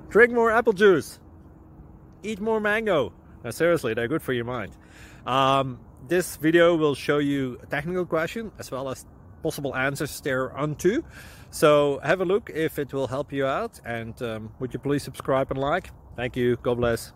Drink more apple juice. Eat more mango. No, seriously, they're good for your mind. This video will show you a technical question as well as possible answers thereunto. So have a look if it will help you out, and would you please subscribe and like? Thank you. God bless.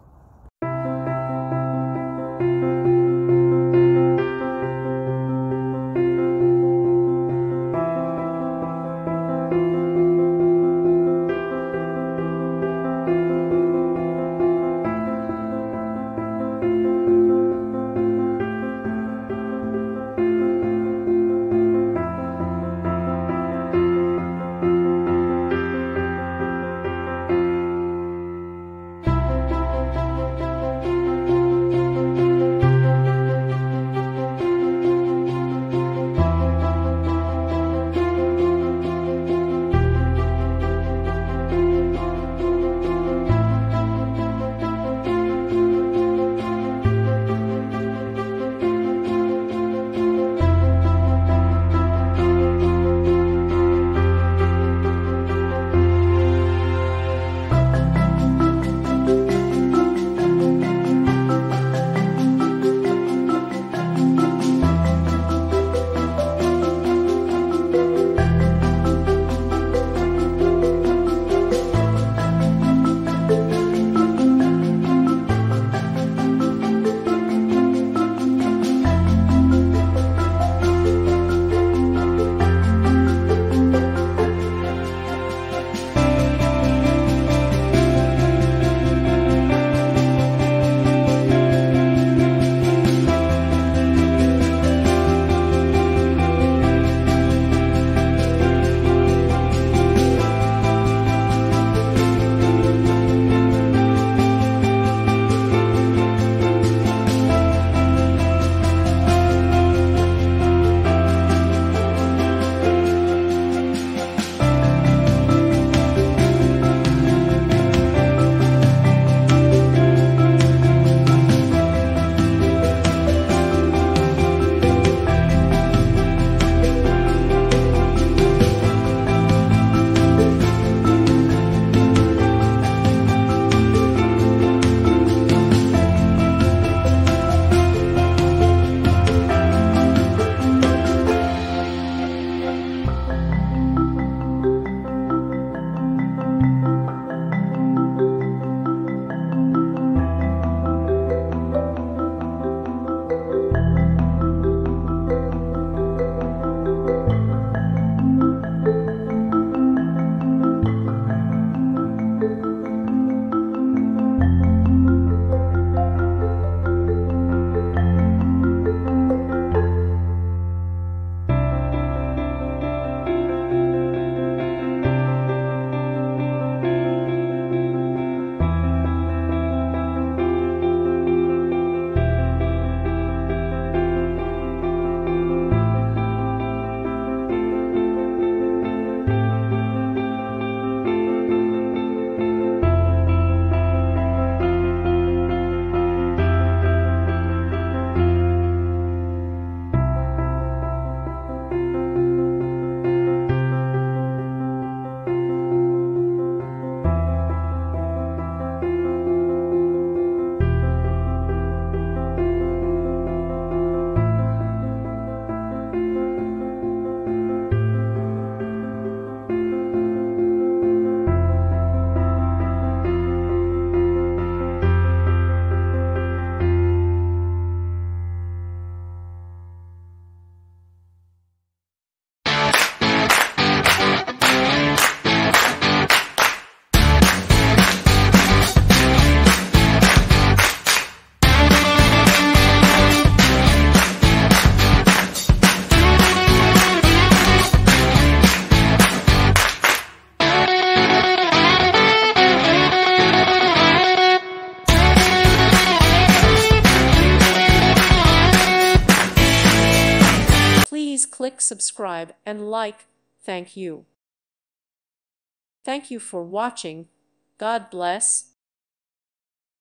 click subscribe and like. Thank you. Thank you for watching. God bless.